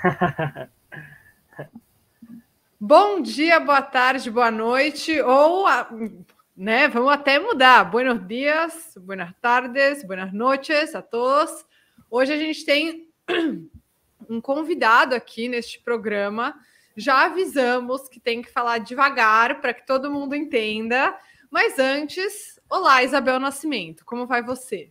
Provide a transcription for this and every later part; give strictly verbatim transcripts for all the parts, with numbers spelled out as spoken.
Bom dia, boa tarde, boa noite, ou, né, vamos até mudar. Buenos dias, buenas tardes, buenas noches a todos. Hoje a gente tem um convidado aqui neste programa. Já avisamos que tem que falar devagar para que todo mundo entenda. Mas antes, olá, Isabel Nascimento, como vai você?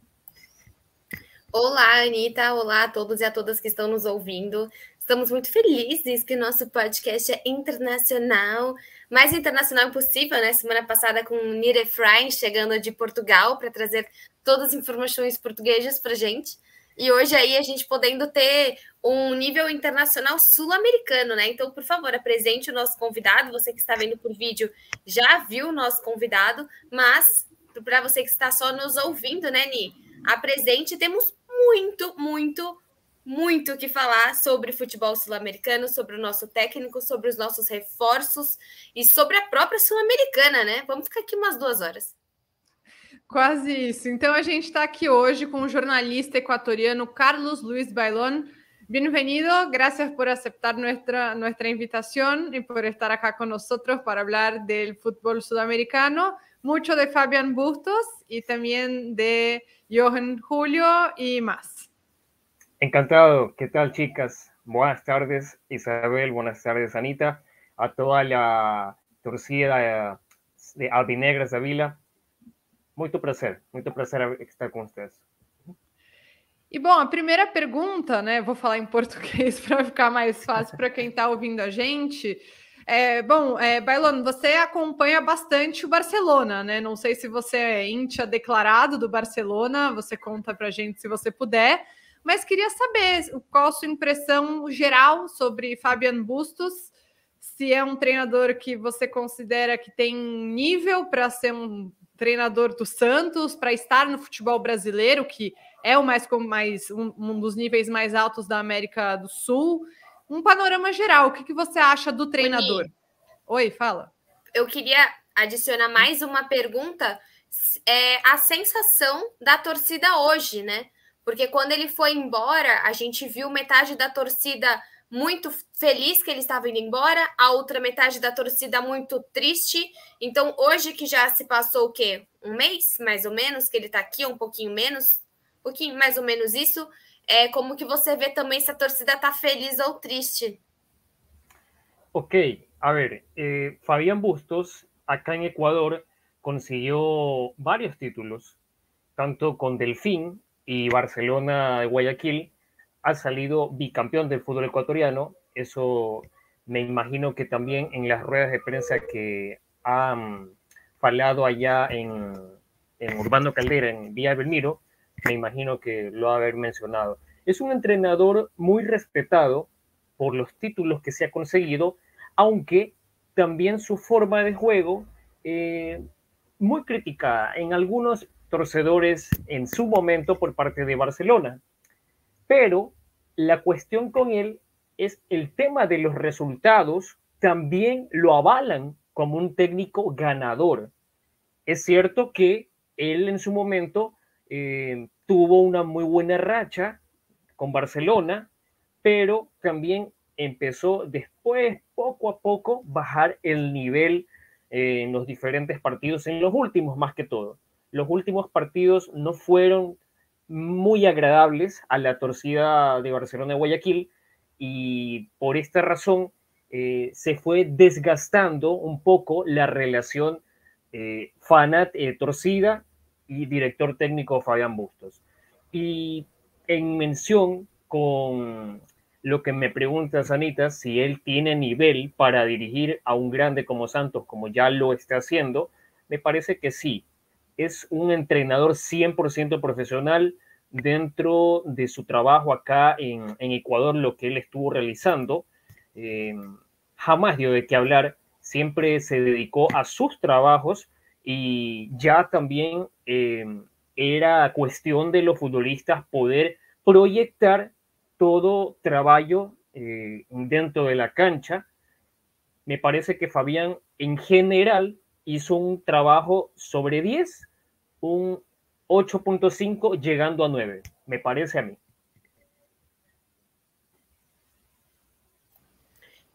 Olá, Anitta. Olá a todos e a todas que estão nos ouvindo. Estamos muito felizes que o nosso podcast é internacional, mais internacional possível, né? Semana passada com o Nir Efraim chegando de Portugal para trazer todas as informações portuguesas para gente. E hoje aí a gente podendo ter um nível internacional sul-americano, né? Então, por favor, apresente o nosso convidado. Você que está vendo por vídeo já viu o nosso convidado, mas para você que está só nos ouvindo, né, Ni? Apresente, temos muito, muito, muito que falar sobre futebol sul-americano, sobre o nosso técnico, sobre os nossos reforços e sobre a própria Sul-Americana, né? Vamos ficar aqui umas duas horas. Quase isso. Então a gente está aqui hoje com o jornalista equatoriano Carlos Luis Bailón. Bienvenido, gracias por aceptar nuestra, nuestra invitación y por estar acá con nosotros para hablar del fútbol sudamericano, mucho de Fabián Bustos y también de Johan Julio y más. Encantado. ¿Qué tal, chicas? Buenas tardes, Isabel. Buenas tardes, Anita. A toda la torcida de Albinegras da Vila. Muito prazer, muito prazer estar com vocês. E, bom, a primeira pergunta, né, vou falar em português para ficar mais fácil para quem está ouvindo a gente. É, bom, é, Bailón, você acompanha bastante o Barcelona, né? Não sei se você é íntia declarado do Barcelona, você conta para a gente se você puder, mas queria saber qual a sua impressão geral sobre Fabián Bustos, se é um treinador que você considera que tem nível para ser um treinador do Santos, para estar no futebol brasileiro, que é o mais, mais um, um dos níveis mais altos da América do Sul. Um panorama geral, o que, que você acha do treinador? Oi, Oi, fala. Eu queria adicionar mais uma pergunta, é a sensação da torcida hoje, né? Porque quando ele foi embora, a gente viu metade da torcida muito feliz que ele estava indo embora, a outra metade da torcida muito triste. Então, hoje que já se passou o quê? Um mês, mais ou menos, que ele está aqui, um pouquinho menos, um pouquinho mais ou menos isso. É como que você vê também se a torcida está feliz ou triste? Ok, a ver, eh, Fabián Bustos acá en Ecuador consiguió varios títulos, tanto con Delfín y Barcelona de Guayaquil. Ha salido bicampeón del fútbol ecuatoriano. Eso me imagino que también en las ruedas de prensa que han falado allá en, en Urbano Caldera, en Villa Belmiro, me imagino que lo ha haber mencionado. Es un entrenador muy respetado por los títulos que se ha conseguido, aunque también su forma de juego eh, muy criticada en algunos torcedores en su momento por parte de Barcelona. Pero la cuestión con él es el tema de los resultados, también lo avalan como un técnico ganador. Es cierto que él en su momento eh, tuvo una muy buena racha con Barcelona, pero también empezó después, poco a poco, bajar el nivel eh, en los diferentes partidos, en los últimos más que todo. Los últimos partidos no fueron muy agradables a la torcida de Barcelona de Guayaquil y por esta razón eh, se fue desgastando un poco la relación eh, fanat eh, torcida y director técnico Fabián Bustos. Y en mención con lo que me preguntas, Anita, si él tiene nivel para dirigir a un grande como Santos, como ya lo está haciendo, me parece que sí. Es un entrenador cien por ciento profesional dentro de su trabajo acá en, en Ecuador, lo que él estuvo realizando. Eh, jamás dio de qué hablar, siempre se dedicó a sus trabajos y ya también eh, era cuestión de los futbolistas poder proyectar todo trabajo eh, dentro de la cancha. Me parece que Fabián en general hizo un trabajo sobre diez, un ocho punto cinco llegando a nueve, me parece a mí.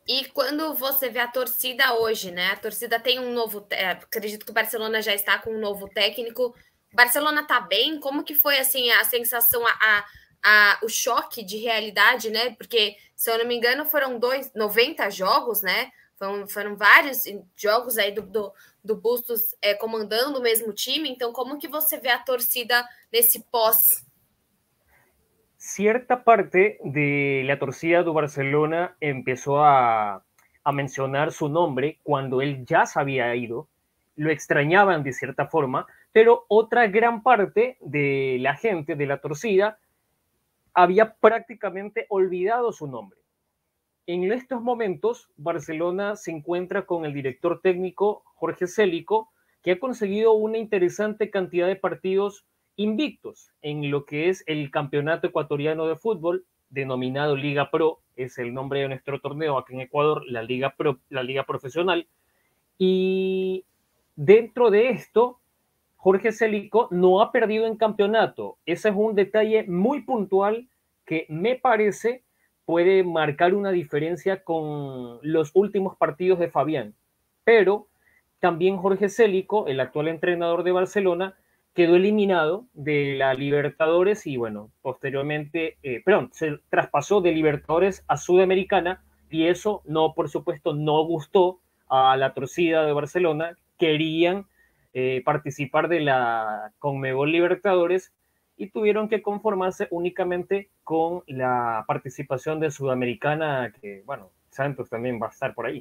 E quando você vê a torcida hoje, né? A torcida tem um novo... Acredito que o Barcelona já está com um novo técnico. O Barcelona tá bem? Como que foi, assim, a sensação, a, a, a, o choque de realidade, né? Porque, se eu não me engano, foram dois, noventa jogos, né? Foram, foram vários jogos aí do, do, do Bustos é, comandando o mesmo time. Então, como que você vê a torcida nesse pós? Cierta parte de la torcida do Barcelona empezó a, a mencionar su nombre cuando él ya se había ido, lo extrañaban de cierta forma, pero otra gran parte de la gente de la torcida había prácticamente olvidado su nombre. En estos momentos, Barcelona se encuentra con el director técnico Jorge Célico, que ha conseguido una interesante cantidad de partidos invictos en lo que es el campeonato ecuatoriano de fútbol, denominado Liga Pro, es el nombre de nuestro torneo aquí en Ecuador, la Liga Pro, la Liga Profesional. Y dentro de esto, Jorge Célico no ha perdido en campeonato. Ese es un detalle muy puntual que me parece puede marcar una diferencia con los últimos partidos de Fabián. Pero también Jorge Célico, el actual entrenador de Barcelona, quedó eliminado de la Libertadores y, bueno, posteriormente, eh, perdón, se traspasó de Libertadores a Sudamericana y eso no, por supuesto, no gustó a la torcida de Barcelona. Querían eh, participar de la Conmebol Libertadores y tuvieron que conformarse únicamente con la participación de Sudamericana, que, bueno, Santos também vai estar por aí.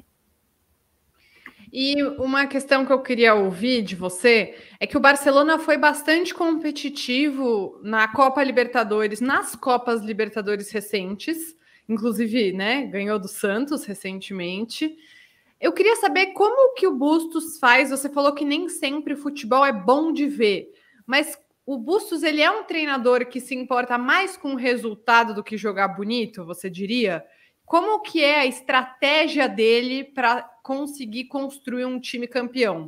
E uma questão que eu queria ouvir de você é que o Barcelona foi bastante competitivo na Copa Libertadores, nas Copas Libertadores recentes, inclusive, né, ganhou do Santos recentemente. Eu queria saber como que o Bustos faz. Você falou que nem sempre o futebol é bom de ver, mas o Bustos, ele é um treinador que se importa mais com o resultado do que jogar bonito, você diria? Como que é a estratégia dele para conseguir construir um time campeão?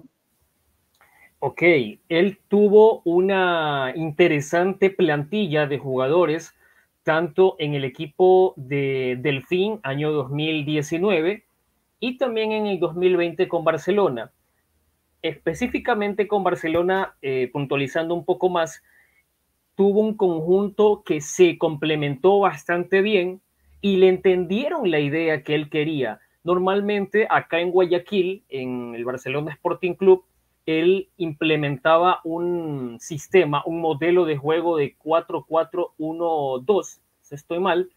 Ok, él tuvo una interesante plantilla de jugadores, tanto en el equipo de Delfín, año dos mil diecinueve, y también en el dos mil veinte con Barcelona. Específicamente con Barcelona, eh, puntualizando un poco más, tuvo un conjunto que se complementó bastante bien y le entendieron la idea que él quería. Normalmente acá en Guayaquil, en el Barcelona Sporting Club, él implementaba un sistema, un modelo de juego de cuatro cuatro uno dos, si estoy mal,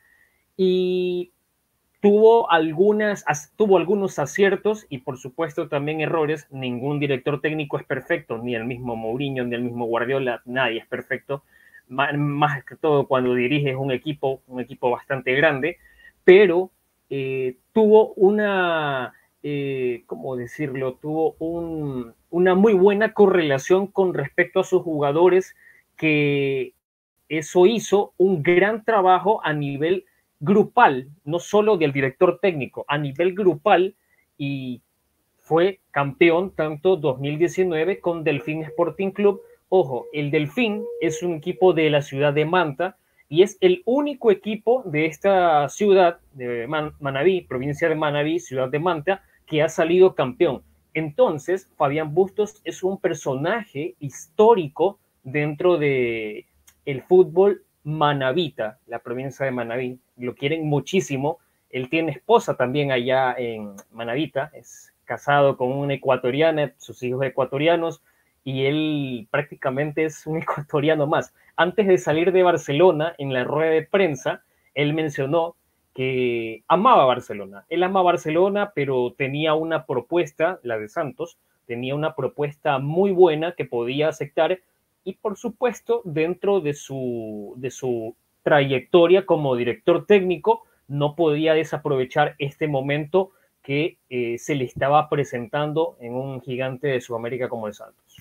y tuvo, algunas, tuvo algunos aciertos y por supuesto también errores. Ningún director técnico es perfecto, ni el mismo Mourinho, ni el mismo Guardiola, nadie es perfecto, más, más que todo cuando diriges un equipo, un equipo bastante grande, pero eh, tuvo una, eh, ¿cómo decirlo? Tuvo un, una muy buena correlación con respecto a sus jugadores, que eso hizo un gran trabajo a nivel grupal, no solo del director técnico, a nivel grupal, y fue campeón tanto dos mil diecinueve con Delfín Sporting Club. Ojo, el Delfín es un equipo de la ciudad de Manta y es el único equipo de esta ciudad de Man- Manabí, provincia de Manabí, ciudad de Manta, que ha salido campeón. Entonces, Fabián Bustos es un personaje histórico dentro de el fútbol manabita, la provincia de Manabí. Lo quieren muchísimo. Él tiene esposa también allá en Manabita, es casado con una ecuatoriana, sus hijos ecuatorianos, y él prácticamente es un ecuatoriano más. Antes de salir de Barcelona, en la rueda de prensa, él mencionó que amaba Barcelona. Él ama Barcelona, pero tenía una propuesta, la de Santos, tenía una propuesta muy buena que podía aceptar, y por supuesto, dentro de su, de su trayectoria como director técnico, no podía desaprovechar este momento que eh, se le estaba presentando en um gigante de Sudamérica como o Santos.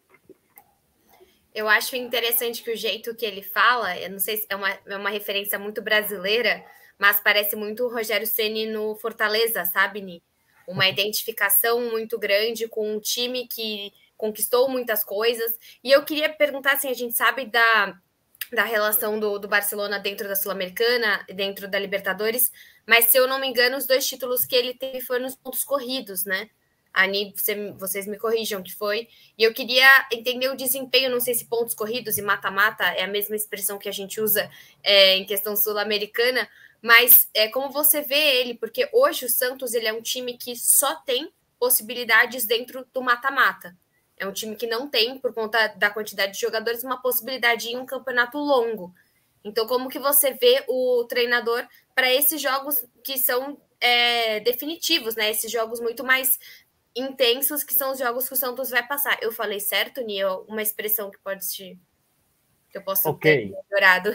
Eu acho interessante que o jeito que ele fala, eu não sei se é uma, é uma referência muito brasileira, mas parece muito o Rogério Ceni no Fortaleza, sabe, Ni? Uma identificação muito grande com um time que conquistou muitas coisas. E eu queria perguntar, assim, a gente sabe da, da relação do, do Barcelona dentro da Sul-Americana, dentro da Libertadores, mas se eu não me engano, os dois títulos que ele teve foram nos pontos corridos, né? Ani, você, vocês me corrijam que foi. E eu queria entender o desempenho, não sei se pontos corridos e mata-mata é a mesma expressão que a gente usa é, em questão sul-americana, mas é, como você vê ele, porque hoje o Santos ele é um time que só tem possibilidades dentro do mata-mata. É um time que não tem, por conta da quantidade de jogadores, uma possibilidade em um campeonato longo. Então, como que você vê o treinador para esses jogos que são é, definitivos, né? Esses jogos muito mais intensos, que são os jogos que o Santos vai passar. Eu falei certo, Niel? Uma expressão que pode te... que eu posso okay. ter melhorado.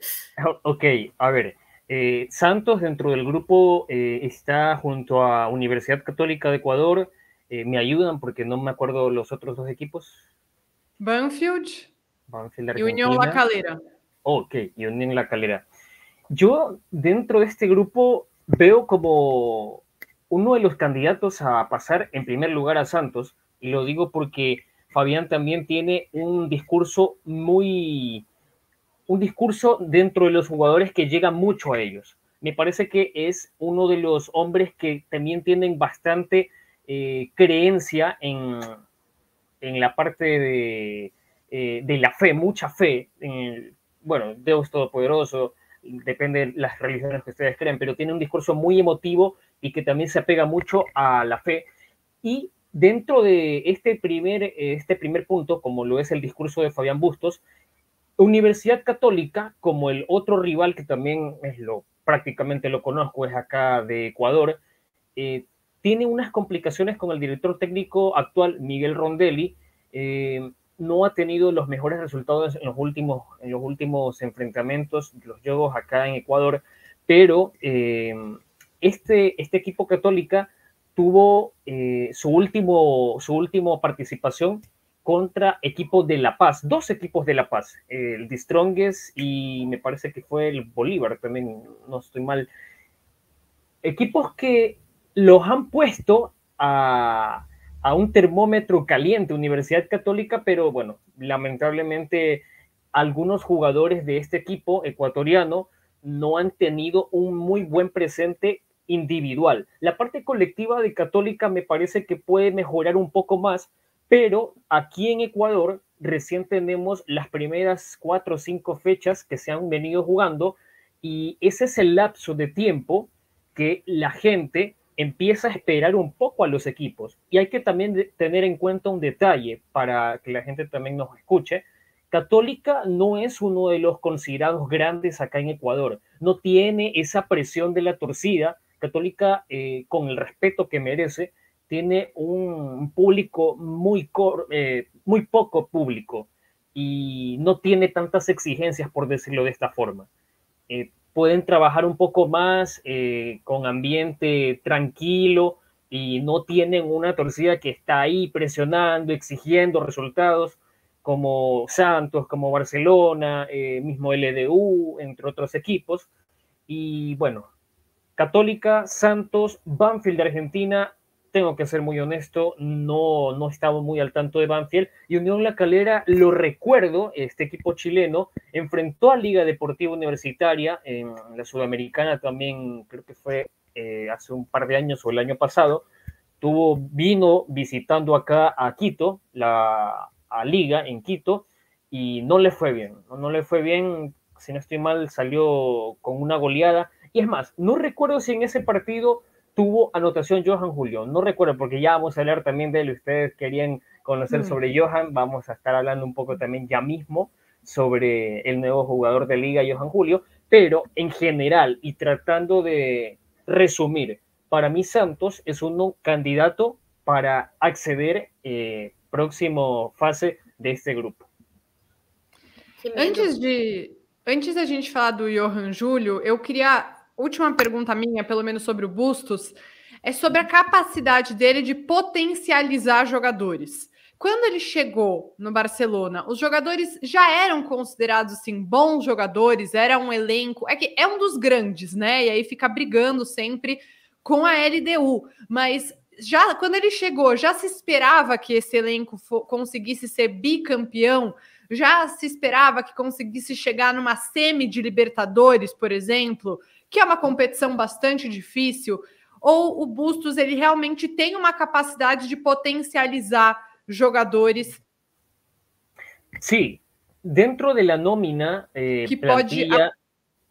Ok, a ver. Eh, Santos dentro del grupo eh, está junto a Universidad Católica de Ecuador. Eh, me ayudan porque no me acuerdo los otros dos equipos. Banfield, Banfield y Unión La Calera. Ok, y Unión La Calera. Yo dentro de este grupo veo como uno de los candidatos a pasar en primer lugar a Santos, y lo digo porque Fabián también tiene un discurso muy, un discurso dentro de los jugadores que llega mucho a ellos. Me parece que es uno de los hombres que también tienen bastante eh, creencia en, en la parte de, eh, de la fe, mucha fe. En, bueno, Dios Todopoderoso, depende de las religiones que ustedes creen, pero tiene un discurso muy emotivo y que también se apega mucho a la fe. Y dentro de este primer, este primer punto, como lo es el discurso de Fabián Bustos, Universidad Católica, como el otro rival que también es lo, prácticamente lo conozco, es acá de Ecuador, eh, tiene unas complicaciones con el director técnico actual, Miguel Rondelli. Eh, no ha tenido los mejores resultados en los últimos, en los últimos enfrentamientos, los juegos acá en Ecuador, pero eh, este, este equipo Católica tuvo eh, su, último, su última participación contra equipos de La Paz, dos equipos de La Paz, el The Strongest y me parece que fue el Bolívar también, no estoy mal. Equipos que los han puesto a, a un termómetro caliente, Universidad Católica, pero bueno, lamentablemente algunos jugadores de este equipo ecuatoriano no han tenido un muy buen presente individual. La parte colectiva de Católica me parece que puede mejorar un poco más, pero aquí en Ecuador recién tenemos las primeras cuatro o cinco fechas que se han venido jugando y ese es el lapso de tiempo que la gente empieza a esperar un poco a los equipos. Y hay que también tener en cuenta un detalle para que la gente también nos escuche. Católica no es uno de los considerados grandes acá en Ecuador. No tiene esa presión de la torcida. Católica, eh, con el respeto que merece, tiene un público muy, eh, muy poco público y no tiene tantas exigencias, por decirlo de esta forma. Eh, pueden trabajar un poco más eh, con ambiente tranquilo y no tienen una torcida que está ahí presionando, exigiendo resultados como Santos, como Barcelona, eh, mismo L D U, entre otros equipos. Y bueno, Católica, Santos, Banfield de Argentina. Tengo que ser muy honesto, no, no estaba muy al tanto de Banfield. Y Unión La Calera, lo recuerdo, este equipo chileno enfrentó a Liga Deportiva Universitaria en la Sudamericana también, creo que fue eh, hace un par de años o el año pasado. Tuvo, vino visitando acá a Quito, la a Liga en Quito, y no le fue bien. No, no le fue bien, si no estoy mal, salió con una goleada. Y es más, no recuerdo si en ese partido tuvo anotación Johan Julio, no recuerdo porque ya vamos a hablar también de él, ustedes querían conocer mm. sobre Johan, vamos a estar hablando un poco también ya mismo sobre el nuevo jugador de Liga, Johan Julio, pero en general y tratando de resumir, para mí Santos es un candidato para acceder eh, próximo fase de este grupo. Antes de, antes da gente falar do Johan Julio, eu queria... Última pergunta minha, pelo menos sobre o Bustos, é sobre a capacidade dele de potencializar jogadores. Quando ele chegou no Barcelona, os jogadores já eram considerados assim, bons jogadores, era um elenco, é que é um dos grandes, né? E aí fica brigando sempre com a L D U. Mas já quando ele chegou, já se esperava que esse elenco conseguisse ser bicampeão Já se esperava que conseguisse chegar numa semi de Libertadores, por exemplo, que é uma competição bastante difícil, ou o Bustos ele realmente tem uma capacidade de potencializar jogadores? Sí, dentro de la nómina eh, que plantilla... pode...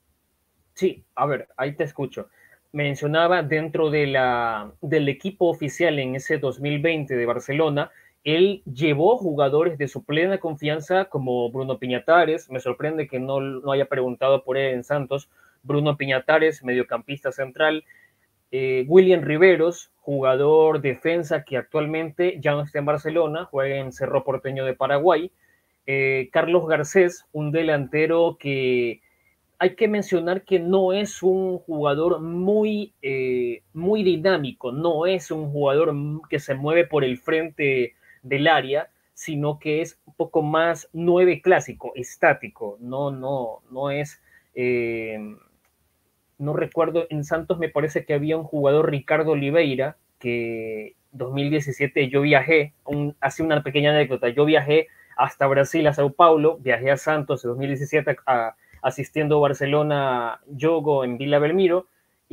Sí, a ver, ahí te escucho. Mencionaba dentro de la, del equipo oficial en ese dos mil veinte de Barcelona, él llevó jugadores de su plena confianza como Bruno Piñatares. Me sorprende que no, no haya preguntado por él en Santos. Bruno Piñatares, mediocampista central. Eh, William Riveros, jugador defensa que actualmente ya no está en Barcelona, juega en Cerro Porteño de Paraguay. Eh, Carlos Garcés, un delantero que hay que mencionar que no es un jugador muy, eh, muy dinámico, no es un jugador que se mueve por el frente del área, sino que es un poco más nueve clásico, estático, no, no, no es... Eh, no recuerdo, en Santos me parece que había un jugador, Ricardo Oliveira, que dos mil diecisiete yo viajé, un, hace una pequeña anécdota, yo viajé hasta Brasil, a Sao Paulo, viajé a Santos en dos mil diecisiete a, asistiendo a Barcelona Yogo en Vila Belmiro,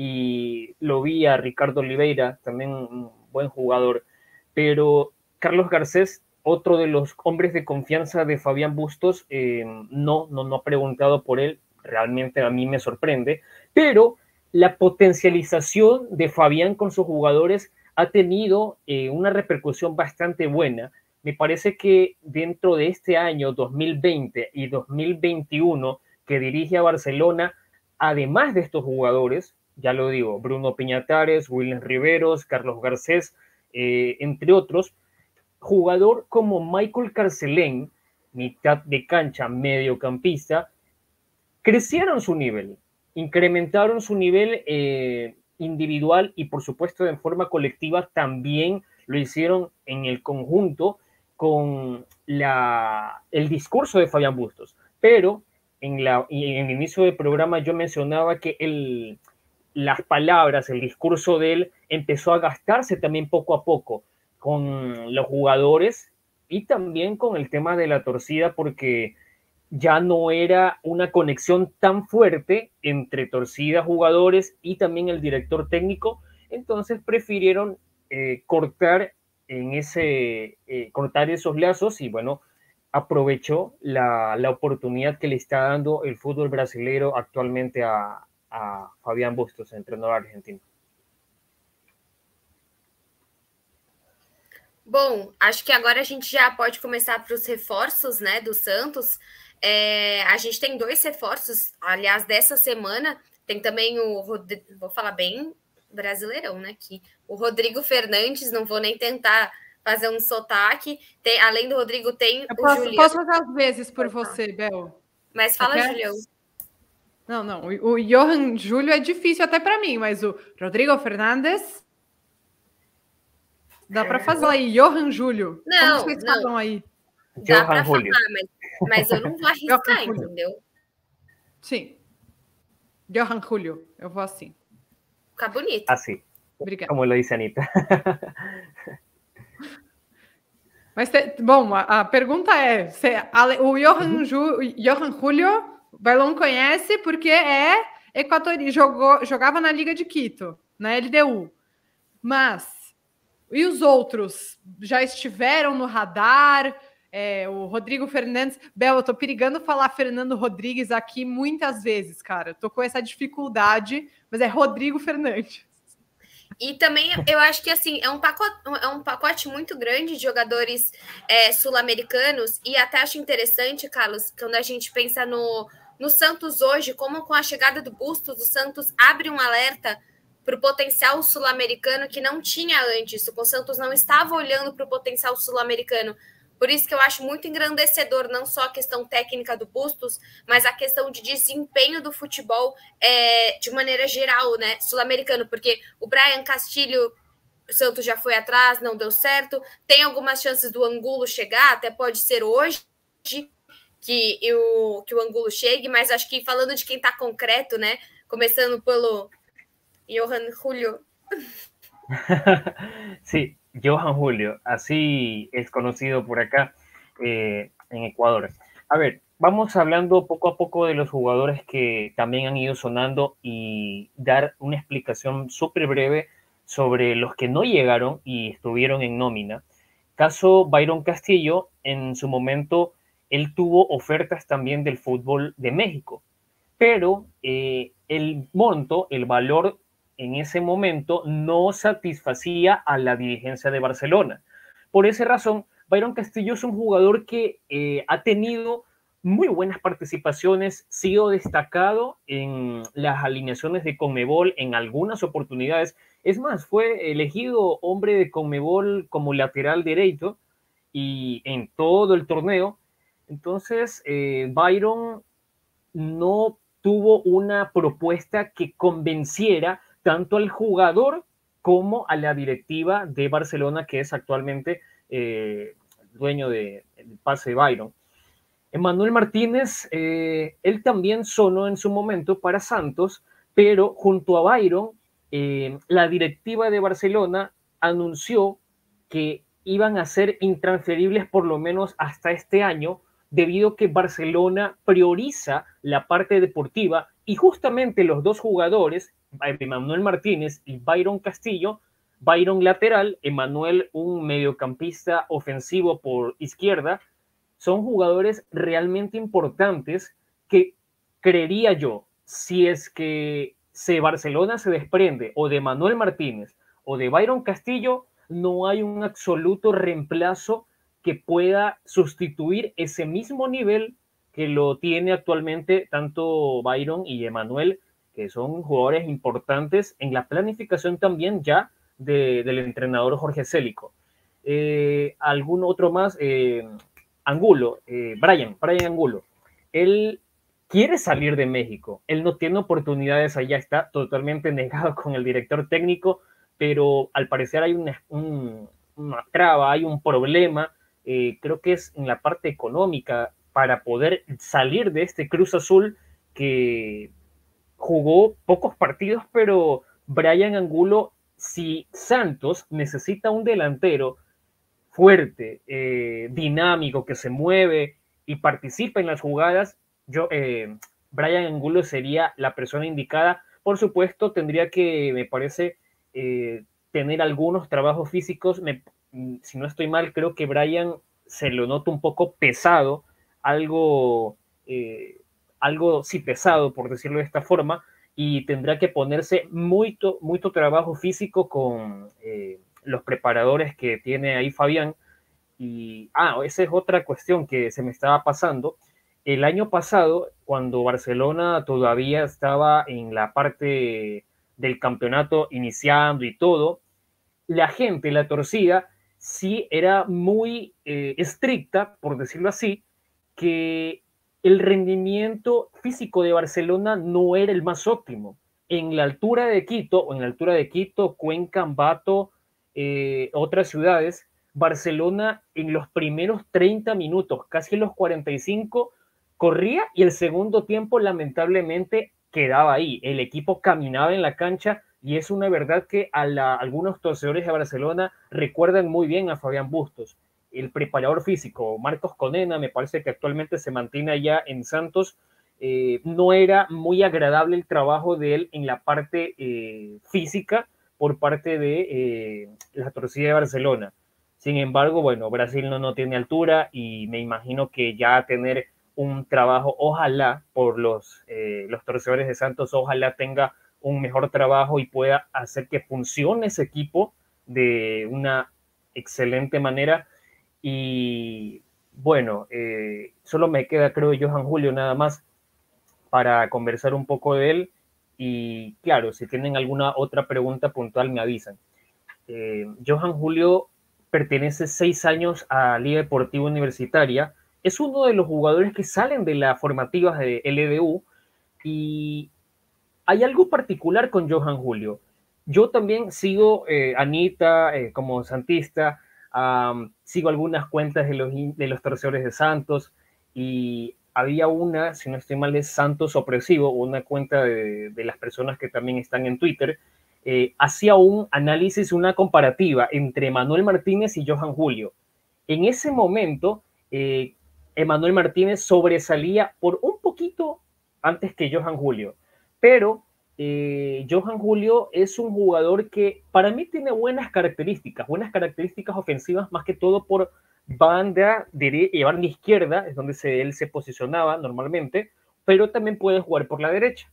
y lo vi a Ricardo Oliveira, también un buen jugador, pero Carlos Garcés, otro de los hombres de confianza de Fabián Bustos, eh, no, no, no ha preguntado por él, realmente a mí me sorprende, pero la potencialización de Fabián con sus jugadores ha tenido eh, una repercusión bastante buena. Me parece que dentro de este año dos mil veinte y dos mil veintiuno que dirige a Barcelona, además de estos jugadores, ya lo digo, Bruno Piñatares, William Riveros, Carlos Garcés, eh, entre otros, jugador como Michael Carcelén, mitad de cancha, mediocampista, crecieron su nivel, incrementaron su nivel eh, individual y por supuesto de forma colectiva también lo hicieron en el conjunto con la, el discurso de Fabián Bustos. Pero en, la, en el inicio del programa yo mencionaba que el, las palabras, el discurso de él empezó a gastarse también poco a poco con los jugadores y también con el tema de la torcida, porque ya no era una conexión tan fuerte entre torcida, jugadores y también el director técnico, entonces prefirieron eh, cortar, en ese, eh, cortar esos lazos y bueno, aprovechó la, la oportunidad que le está dando el fútbol brasileño actualmente a, a Fabián Bustos, entrenador argentino. Bom, acho que agora a gente já pode começar para os reforços, né, do Santos. É, a gente tem dois reforços, aliás, dessa semana. Tem também o, vou falar bem brasileirão, né, aqui. O Rodrigo Fernandes, não vou nem tentar fazer um sotaque. Tem, além do Rodrigo, tem Eu o posso, Julião. Posso fazer às vezes por você, Bel. Mas fala, Julião. Não, não, o, o Johan Júlio é difícil até para mim, mas o Rodrigo Fernandes... Dá para fazer aí, Johan Júlio. Não, Como vocês não. falam aí? Dá para falar, mas, mas eu não vou arriscar, entendeu? Sim. Johan Júlio, eu vou assim. Fica bonito. Assim. Obrigada. Como lo dice Anitta. Mas, bom, a, a pergunta é, se, a, o Johan, Ju, Johan Júlio, o Bailon conhece porque é equatoriano, jogou, jogava na Liga de Quito, na L D U. Mas... E os outros já estiveram no radar? É, o Rodrigo Fernandes... Bel, eu tô perigando falar Fernando Rodrigues aqui muitas vezes, cara. Tô com essa dificuldade, mas é Rodrigo Fernandes. E também eu acho que assim é um pacote, é um pacote muito grande de jogadores é, sul-americanos, e até acho interessante, Carlos, quando a gente pensa no, no Santos hoje, como com a chegada do Bustos, o Santos abre um alerta para o potencial sul-americano que não tinha antes. O Santos não estava olhando para o potencial sul-americano. Por isso que eu acho muito engrandecedor não só a questão técnica do Bustos, mas a questão de desempenho do futebol é, de maneira geral, né, sul-americano, porque o Brian Castilho, o Santos já foi atrás, não deu certo. Tem algumas chances do Angulo chegar, até pode ser hoje que o, que o Angulo chegue, mas acho que falando de quem está concreto, né, começando pelo Johan Julio. Sí, Johan Julio, así es conocido por acá eh, en Ecuador. A ver, vamos hablando poco a poco de los jugadores que también han ido sonando y dar una explicación súper breve sobre los que no llegaron y estuvieron en nómina. Caso Byron Castillo, en su momento, él tuvo ofertas también del fútbol de México, pero eh, el monto, el valor en ese momento no satisfacía a la dirigencia de Barcelona. Por esa razón, Byron Castillo es un jugador que eh, ha tenido muy buenas participaciones, sido destacado en las alineaciones de Conmebol en algunas oportunidades. Es más, fue elegido hombre de Conmebol como lateral derecho y en todo el torneo. Entonces, eh, Byron no tuvo una propuesta que convenciera tanto al jugador como a la directiva de Barcelona, que es actualmente eh, dueño del de pase de Byron. Emmanuel Martínez, eh, él también sonó en su momento para Santos, pero junto a Byron, eh, la directiva de Barcelona anunció que iban a ser intransferibles por lo menos hasta este año, debido a que Barcelona prioriza la parte deportiva y justamente los dos jugadores, Emmanuel Martínez y Byron Castillo, Byron lateral, Emmanuel un mediocampista ofensivo por izquierda, son jugadores realmente importantes que creería yo, si es que se Barcelona se desprende o de Manuel Martínez o de Byron Castillo, no hay un absoluto reemplazo que pueda sustituir ese mismo nivel que lo tiene actualmente tanto Byron y Emmanuel, que son jugadores importantes en la planificación también ya de, del entrenador Jorge Célico. Eh, ¿Algún otro más? Eh, Angulo, eh, Brian, Brian Angulo, él quiere salir de México, él no tiene oportunidades allá, está totalmente negado con el director técnico, pero al parecer hay una, un, una traba, hay un problema, eh, creo que es en la parte económica para poder salir de este Cruz Azul que jugó pocos partidos, pero Brian Angulo, si Santos necesita un delantero fuerte, eh, dinámico, que se mueve y participa en las jugadas, yo, eh, Brian Angulo sería la persona indicada. Por supuesto, tendría que, me parece, eh, tener algunos trabajos físicos. Me, si no estoy mal, creo que Brian se lo nota un poco pesado, algo, eh, algo sí pesado, por decirlo de esta forma, y tendrá que ponerse mucho, mucho trabajo físico con eh, los preparadores que tiene ahí Fabián. Y, ah, esa es otra cuestión que se me estaba pasando. El año pasado, cuando Barcelona todavía estaba en la parte del campeonato iniciando y todo, la gente, la torcida, sí era muy eh, estricta, por decirlo así, que el rendimiento físico de Barcelona no era el más óptimo. En la altura de Quito, o en la altura de Quito, Cuenca, Ambato, eh, otras ciudades, Barcelona en los primeros treinta minutos, casi los cuarenta y cinco, corría y el segundo tiempo lamentablemente quedaba ahí. El equipo caminaba en la cancha y es una verdad que a la, algunos torcedores de Barcelona recuerdan muy bien a Fabián Bustos. El preparador físico, Marcos Conena, me parece que actualmente se mantiene allá en Santos, eh, no era muy agradable el trabajo de él en la parte eh, física por parte de eh, la torcida de Barcelona. Sin embargo, bueno, Brasil no, no tiene altura y me imagino que ya tener un trabajo, ojalá por los, eh, los torcedores de Santos, ojalá tenga un mejor trabajo y pueda hacer que funcione ese equipo de una excelente manera. Y bueno, eh, solo me queda, creo, Johan Julio nada más para conversar un poco de él. Y claro, si tienen alguna otra pregunta puntual, me avisan. Eh, Johan Julio pertenece seis años a Liga Deportiva Universitaria. Es uno de los jugadores que salen de las formativas de L D U y hay algo particular con Johan Julio. Yo también sigo eh, Anita eh, como santista, um, sigo algunas cuentas de los, de los torcedores de Santos y había una, si no estoy mal, es Santos Opresivo, una cuenta de, de las personas que también están en Twitter, eh, hacía un análisis, una comparativa entre Manuel Martínez y Johan Julio. En ese momento, eh, Emanuel Martínez sobresalía por un poquito antes que Johan Julio, pero eh, Johan Julio es un jugador que para mí tiene buenas características, buenas características ofensivas, más que todo por banda, y banda izquierda, es donde se, él se posicionaba normalmente, pero también puede jugar por la derecha.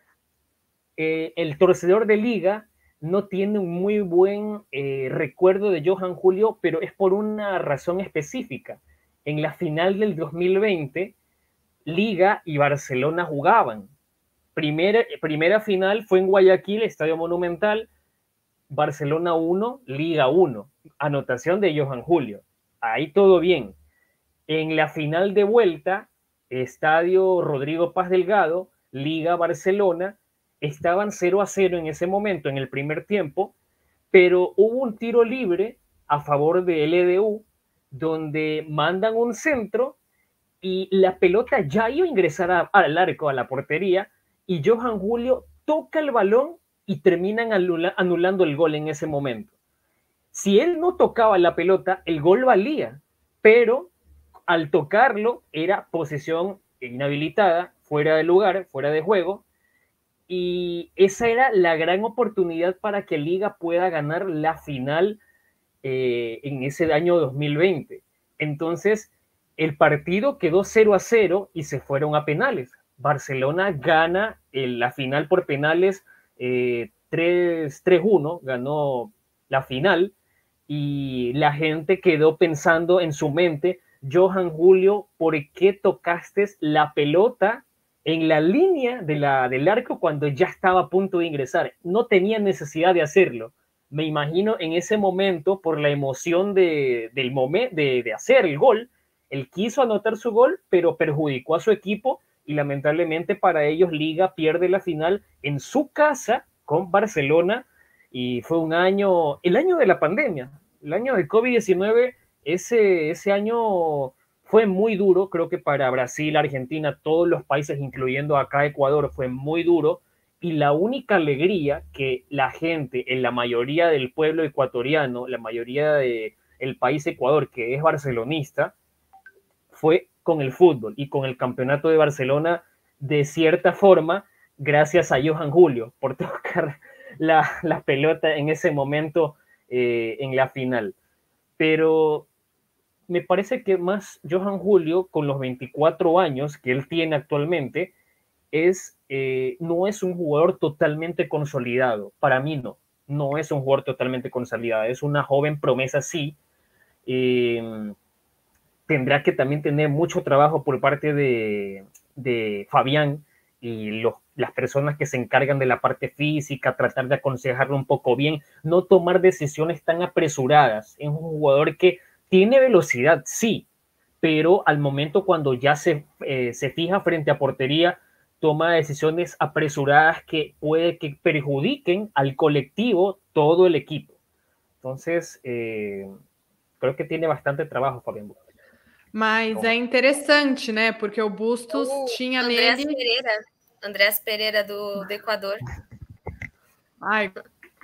Eh, el torcedor de liga no tiene un muy buen eh, recuerdo de Johan Julio, pero es por una razón específica. En la final del dos mil veinte, Liga y Barcelona jugaban. Primera, primera final fue en Guayaquil, Estadio Monumental, Barcelona uno, Liga uno. Anotación de Johan Julio. Ahí todo bien. En la final de vuelta, Estadio Rodrigo Paz Delgado, Liga Barcelona, estaban cero a cero en ese momento, en el primer tiempo, pero hubo un tiro libre a favor de L D U, donde mandan un centro y la pelota ya iba a ingresar a, al arco, a la portería, y Johan Julio toca el balón y terminan anula, anulando el gol en ese momento. Si él no tocaba la pelota, el gol valía, pero al tocarlo era posesión inhabilitada, fuera de lugar, fuera de juego, y esa era la gran oportunidad para que Liga pueda ganar la final eh, en ese año dos mil veinte. Entonces, el partido quedó cero a cero y se fueron a penales. Barcelona gana el, la final por penales eh, tres uno, ganó la final, y la gente quedó pensando en su mente, Johan Julio, ¿por qué tocaste la pelota en la línea de la, del arco cuando ya estaba a punto de ingresar? No tenía necesidad de hacerlo. Me imagino en ese momento, por la emoción de, del momento de, de hacer el gol, él quiso anotar su gol, pero perjudicó a su equipo y lamentablemente para ellos Liga pierde la final en su casa con Barcelona, y fue un año, el año de la pandemia, el año del COVID diecinueve, ese, ese año fue muy duro, creo que para Brasil, Argentina, todos los países, incluyendo acá Ecuador, fue muy duro, y la única alegría que la gente, en la mayoría del pueblo ecuatoriano, la mayoría del país Ecuador, que es barcelonista, fue con el fútbol y con el campeonato de Barcelona, de cierta forma, gracias a Johan Julio, por tocar la, la pelota en ese momento eh, en la final. Pero me parece que más Johan Julio, con los veinticuatro años que él tiene actualmente, es, eh, no es un jugador totalmente consolidado. Para mí no, no es un jugador totalmente consolidado. Es una joven promesa, sí. Eh, tendrá que también tener mucho trabajo por parte de, de Fabián y los, las personas que se encargan de la parte física, tratar de aconsejarlo un poco bien, no tomar decisiones tan apresuradas. Es un jugador que tiene velocidad, sí, pero al momento cuando ya se, eh, se fija frente a portería, toma decisiones apresuradas que puede que perjudiquen al colectivo, todo el equipo. Entonces, eh, creo que tiene bastante trabajo, Fabián Bustos. Mas é interessante, né? Porque o Bustos o tinha Andrés nele... Pereira, Andrés Pereira do, do Equador. Ai,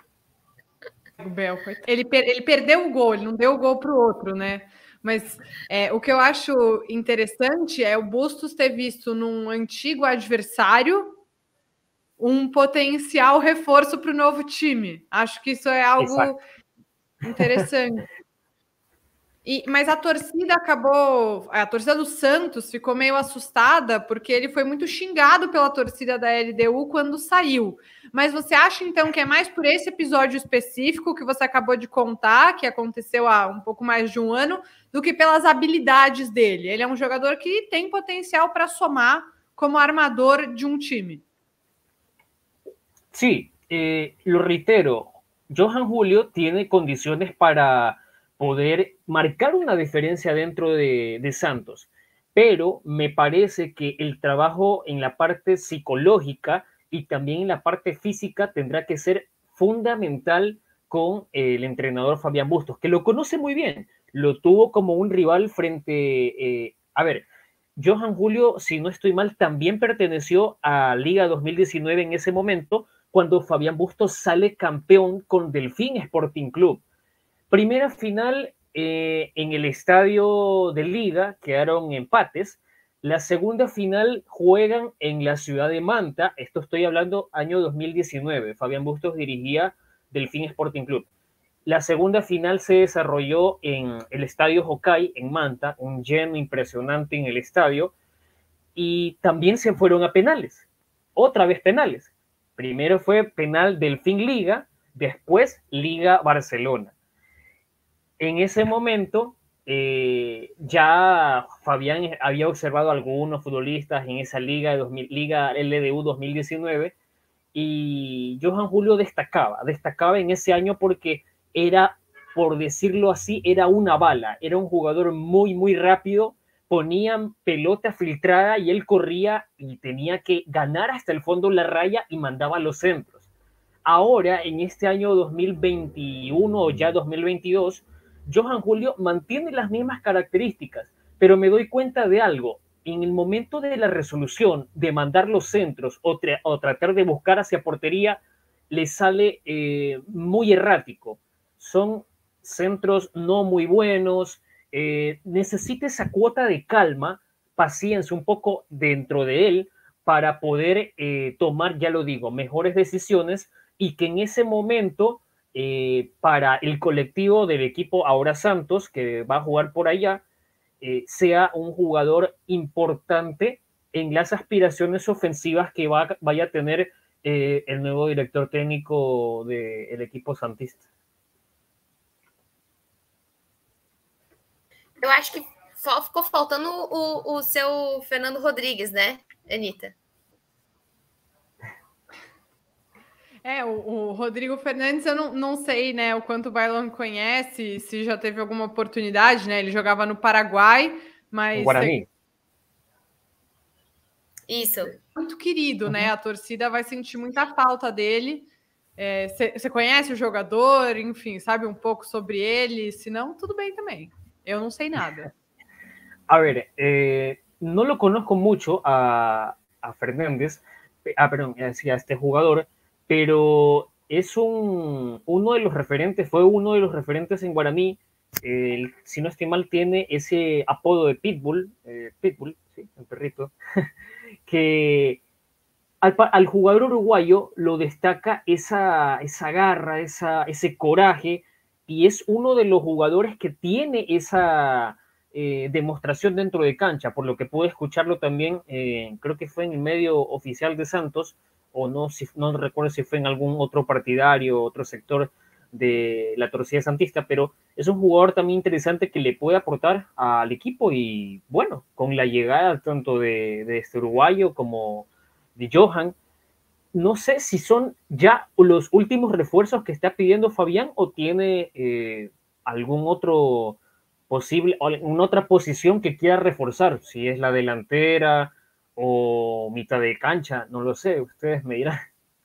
Bel, ele, per, ele perdeu o gol, ele não deu o gol para o outro, né? Mas é, o que eu acho interessante é o Bustos ter visto num antigo adversário um potencial reforço para o novo time. Acho que isso é algo Exato. interessante. E, mas a torcida acabou... A torcida do Santos ficou meio assustada porque ele foi muito xingado pela torcida da L D U quando saiu. Mas você acha, então, que é mais por esse episódio específico que você acabou de contar, que aconteceu há um pouco mais de um ano, do que pelas habilidades dele? Ele é um jogador que tem potencial para somar como armador de um time. Sí, eh, lo reitero, Johan Julio tiene condiciones para poder marcar una diferencia dentro de, de Santos, pero me parece que el trabajo en la parte psicológica y también en la parte física tendrá que ser fundamental con el entrenador Fabián Bustos, que lo conoce muy bien, lo tuvo como un rival frente, eh, a ver, Johan Julio, si no estoy mal, también perteneció a Liga dos mil diecinueve en ese momento, cuando Fabián Bustos sale campeón con Delfín Sporting Club. Primera final eh, en el estadio de Liga, quedaron empates. La segunda final juegan en la ciudad de Manta, esto estoy hablando año dos mil diecinueve, Fabián Bustos dirigía Delfín Sporting Club. La segunda final se desarrolló en el estadio Hokkay, en Manta, un lleno impresionante en el estadio, y también se fueron a penales, otra vez penales. Primero fue penal Delfín Liga, después Liga Barcelona. En ese momento, eh, ya Fabián había observado a algunos futbolistas en esa liga, de dos mil, Liga L D U dos mil diecinueve, y Johan Julio destacaba, destacaba en ese año porque era, por decirlo así, era una bala, era un jugador muy, muy rápido, ponían pelota filtrada y él corría y tenía que ganar hasta el fondo la raya y mandaba los centros. Ahora, en este año dos mil veintiuno o ya dos mil veintidós, Johan Julio mantiene las mismas características, pero me doy cuenta de algo. En el momento de la resolución de mandar los centros o, tra o tratar de buscar hacia portería, le sale eh, muy errático. Son centros no muy buenos, eh, necesita esa cuota de calma, paciencia un poco dentro de él para poder eh, tomar, ya lo digo, mejores decisiones y que en ese momento, eh, para el colectivo del equipo ahora Santos, que va a jugar por allá, eh, sea un jugador importante en las aspiraciones ofensivas que va, vaya a tener eh, el nuevo director técnico del equipo santista. Eu acho que só ficou faltando o, o seu Fernando Rodrigues, né, Anitta? É, o, o Rodrigo Fernandes, eu não, não sei, né, o quanto o Bailon conhece, se já teve alguma oportunidade, né? Ele jogava no Paraguai, mas... Guarani. Isso. Muito querido, uhum. né? A torcida vai sentir muita falta dele. Você é, conhece o jogador, enfim, sabe um pouco sobre ele? Se não, tudo bem também. Eu não sei nada. A ver, eh, no lo conozco mucho a, a Fernández, ah, perdón, a este jugador, pero es un, uno de los referentes, fue uno de los referentes en Guaraní. Eh, si no estoy mal, tiene ese apodo de Pitbull, eh, Pitbull, sí, el perrito, que al, al jugador uruguayo lo destaca esa, esa garra, esa, ese coraje, y es uno de los jugadores que tiene esa eh, demostración dentro de cancha, por lo que pude escucharlo también, eh, creo que fue en el medio oficial de Santos, o no, si, no recuerdo si fue en algún otro partidario, otro sector de la torcida santista, pero es un jugador también interesante que le puede aportar al equipo y bueno, con la llegada tanto de, de este uruguayo como de Johan, no sé si son ya los últimos refuerzos que está pidiendo Fabián o tiene eh, algún otro posible, alguna otra posición que quiera reforzar, si es la delantera o mitad de cancha, no lo sé, ustedes me dirán.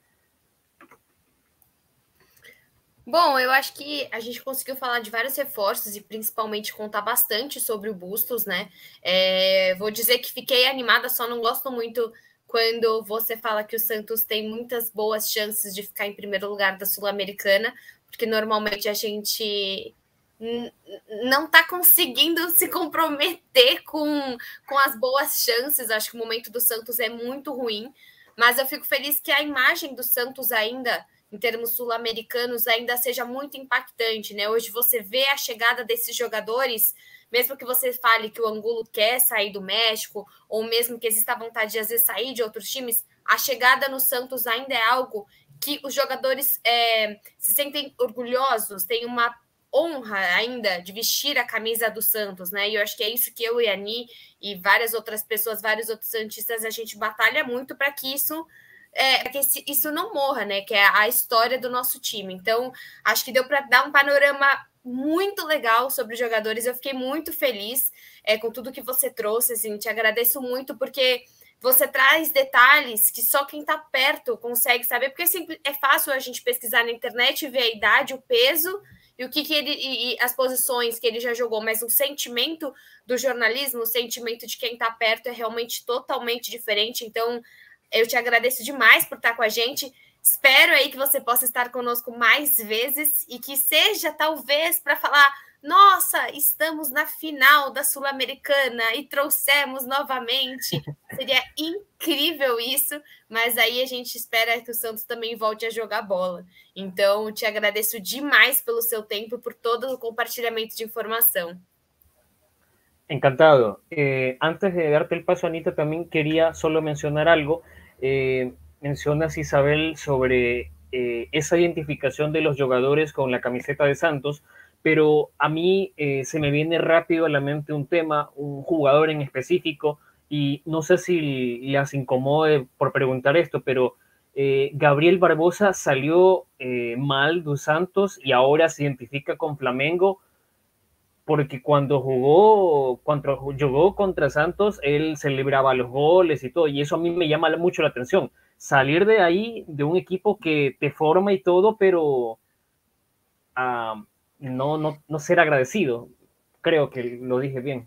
Bom, eu acho que a gente conseguiu falar de vários reforços e principalmente contar bastante sobre o Bustos, né? É, vou dizer que fiquei animada, só não gosto muito quando você fala que o Santos tem muitas boas chances de ficar em primeiro lugar da Sul-Americana, porque normalmente a gente não está conseguindo se comprometer com, com as boas chances. Acho que o momento do Santos é muito ruim, mas eu fico feliz que a imagem do Santos ainda, em termos sul-americanos, ainda seja muito impactante, né? Hoje você vê a chegada desses jogadores, mesmo que você fale que o Angulo quer sair do México, ou mesmo que exista vontade de, às vezes, sair de outros times, a chegada no Santos ainda é algo que os jogadores é, se sentem orgulhosos, tem uma honra ainda de vestir a camisa do Santos, né? E eu acho que é isso que eu e a Ani e várias outras pessoas, vários outros santistas, a gente batalha muito para que isso é, que isso não morra, né? Que é a história do nosso time. Então, acho que deu para dar um panorama muito legal sobre os jogadores. Eu fiquei muito feliz é, com tudo que você trouxe, assim, te agradeço muito, porque você traz detalhes que só quem está perto consegue saber, porque sempre é fácil a gente pesquisar na internet e ver a idade, o peso e o que, que ele e, e as posições que ele já jogou, mas o sentimento do jornalismo, o sentimento de quem está perto é realmente totalmente diferente. Então, eu te agradeço demais por estar com a gente. Espero aí que você possa estar conosco mais vezes e que seja, talvez, para falar nossa, estamos na final da Sul-Americana e trouxemos novamente. Seria incrível isso, mas aí a gente espera que o Santos também volte a jogar bola. Então, te agradeço demais pelo seu tempo e por todo o compartilhamento de informação. Encantado. Eh, antes de darte el paso, Anita, también quería solo mencionar algo. Eh, mencionas, Isabel, sobre eh, esa identificación de los jugadores con la camiseta de Santos, pero a mí eh, se me viene rápido a la mente un tema, un jugador en específico, y no sé si les incomode por preguntar esto, pero eh, Gabriel Barbosa salió eh, mal de Santos y ahora se identifica con Flamengo, porque cuando jugó, cuando jugó contra Santos, él celebraba los goles y todo, y eso a mí me llama mucho la atención. Salir de ahí, de un equipo que te forma y todo, pero uh, no, no, no ser agradecido. Creo que lo dije bien.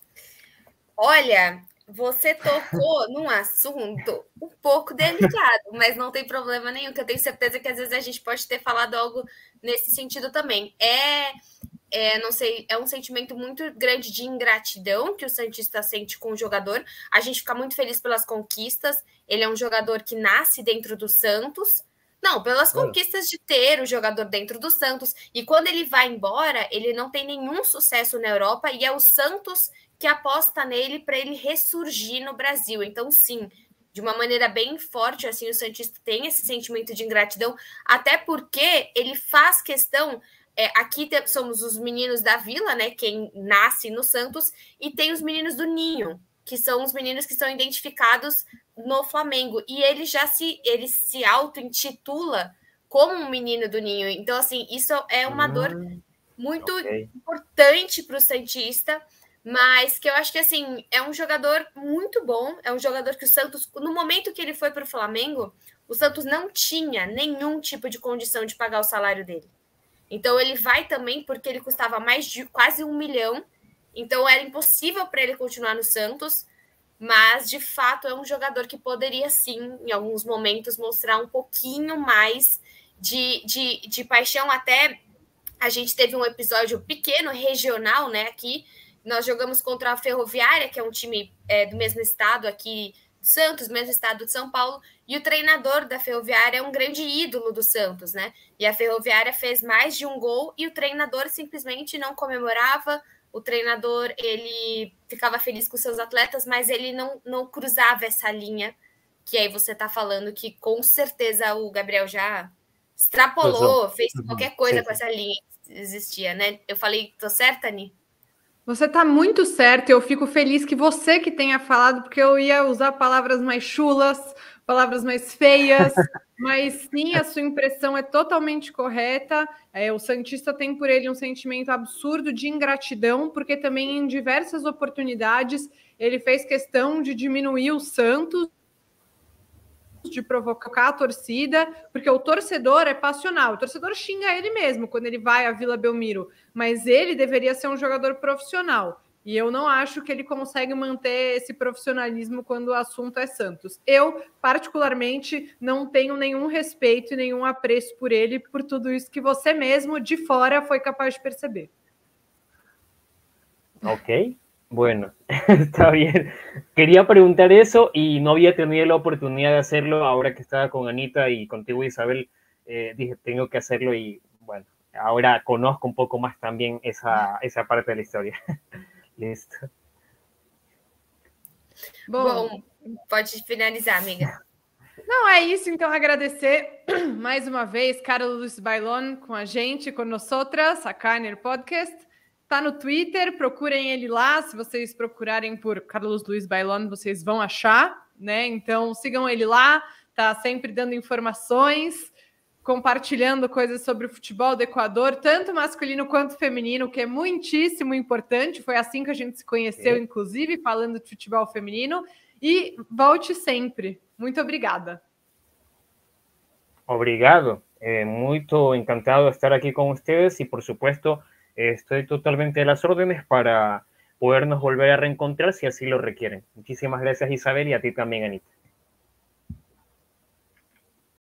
Olha, você tocou num assunto um pouco delicado, mas não tem problema nenhum, que eu tenho certeza que às vezes a gente pode ter falado algo nesse sentido também. É... É, não sei, é um sentimento muito grande de ingratidão que o Santista sente com o jogador. A gente fica muito feliz pelas conquistas. Ele é um jogador que nasce dentro do Santos. Não, pelas claro. conquistas de ter o jogador dentro do Santos. E quando ele vai embora, ele não tem nenhum sucesso na Europa e é o Santos que aposta nele para ele ressurgir no Brasil. Então, sim, de uma maneira bem forte, assim, o Santista tem esse sentimento de ingratidão, até porque ele faz questão... É, aqui te, somos os meninos da Vila, né? Quem nasce no Santos, e tem os meninos do Ninho, que são os meninos que são identificados no Flamengo. E ele já se, ele se auto-intitula como um menino do Ninho. Então, assim, isso é uma hum, dor muito okay. importante para o Santista, mas que eu acho que, assim, é um jogador muito bom, é um jogador que o Santos, no momento que ele foi para o Flamengo, o Santos não tinha nenhum tipo de condição de pagar o salário dele. Então, ele vai também porque ele custava mais de quase um milhão. Então, era impossível para ele continuar no Santos. Mas, de fato, é um jogador que poderia, sim, em alguns momentos, mostrar um pouquinho mais de, de, de paixão. Até a gente teve um episódio pequeno, regional, né? Aqui, nós jogamos contra a Ferroviária, que é um time é, do mesmo estado aqui, Santos, mesmo estado de São Paulo, e o treinador da Ferroviária é um grande ídolo do Santos, né? E a Ferroviária fez mais de um gol e o treinador simplesmente não comemorava. O treinador, ele ficava feliz com seus atletas, mas ele não, não cruzava essa linha que aí você tá falando que com certeza o Gabriel já extrapolou, fez qualquer coisa sim, com essa linha que existia, né? Eu falei, tô certa, Ni? Você está muito certo, eu fico feliz que você que tenha falado, porque eu ia usar palavras mais chulas, palavras mais feias, mas sim, a sua impressão é totalmente correta. É, o Santista tem por ele um sentimento absurdo de ingratidão, porque também em diversas oportunidades ele fez questão de diminuir o Santos, de provocar a torcida, porque o torcedor é passional, o torcedor xinga ele mesmo quando ele vai à Vila Belmiro, mas ele deveria ser um jogador profissional, e eu não acho que ele consegue manter esse profissionalismo quando o assunto é Santos. Eu, particularmente, não tenho nenhum respeito e nenhum apreço por ele, por tudo isso que você mesmo, de fora, foi capaz de perceber. Ok. Bueno, está bien. Quería preguntar eso y no había tenido la oportunidad de hacerlo ahora que estaba con Anita y contigo, Isabel. Eh, dije, tengo que hacerlo y, bueno, ahora conozco un poco más también esa, esa parte de la historia. Listo. Bom, Bom, pode finalizar, amiga. Não, é isso. Então, agradecer mais uma vez Carlos Luis Bailón com a gente, com nós outras, a Carner Podcast. Tá no Twitter, procurem ele lá. Se vocês procurarem por Carlos Luis Bailón, vocês vão achar, né? Então, sigam ele lá. Tá sempre dando informações, compartilhando coisas sobre o futebol do Equador, tanto masculino quanto feminino, que é muitíssimo importante. Foi assim que a gente se conheceu, é. inclusive, falando de futebol feminino. E volte sempre. Muito obrigada. Obrigado. Eh, muito encantado de estar aqui com vocês e, por supuesto, estoy totalmente a las órdenes para podernos volver a reencontrar si así lo requieren. Muchísimas gracias, Isabel, y a ti también, Anita.